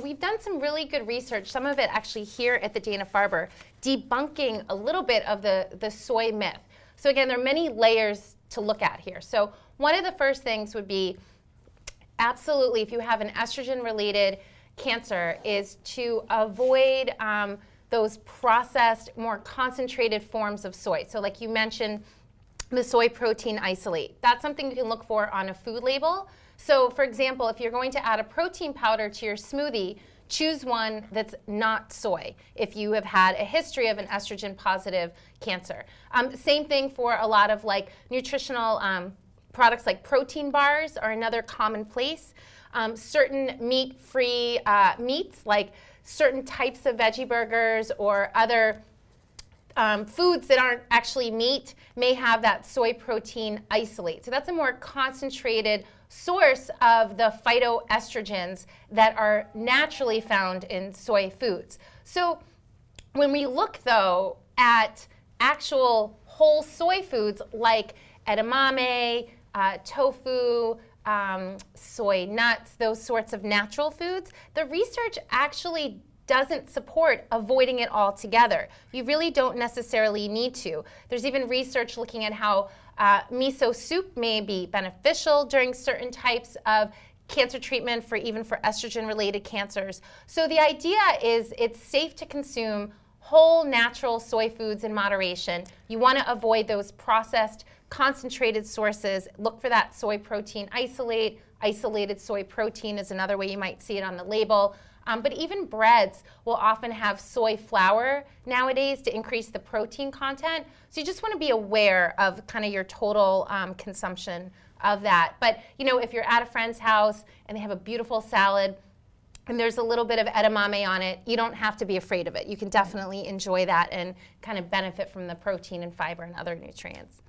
We've done some really good research, some of it actually here at the Dana-Farber, debunking a little bit of the soy myth. So again, there are many layers to look at here. So one of the first things would be, absolutely, if you have an estrogen-related cancer, is to avoid those processed, more concentrated forms of soy. So like you mentioned, the soy protein isolate. That's something you can look for on a food label. So for example, if you're going to add a protein powder to your smoothie, choose one that's not soy if you have had a history of an estrogen positive cancer. Same thing for a lot of like nutritional products like protein bars are another common place. Certain meat-free meats like certain types of veggie burgers or other foods that aren't actually meat may have that soy protein isolate. So that's a more concentrated source of the phytoestrogens that are naturally found in soy foods. So when we look though at actual whole soy foods like edamame, tofu, soy nuts, those sorts of natural foods, the research actually doesn't support avoiding it altogether. You really don't necessarily need to. There's even research looking at how miso soup may be beneficial during certain types of cancer treatment, even for estrogen-related cancers. So the idea is it's safe to consume whole natural soy foods in moderation. You want to avoid those processed, concentrated sources. Look for that soy protein isolate. Isolated soy protein is another way you might see it on the label. But even breads will often have soy flour nowadays to increase the protein content. So you just want to be aware of kind of your total consumption of that. But you know, if you're at a friend's house and they have a beautiful salad and there's a little bit of edamame on it, you don't have to be afraid of it. You can definitely enjoy that and kind of benefit from the protein and fiber and other nutrients.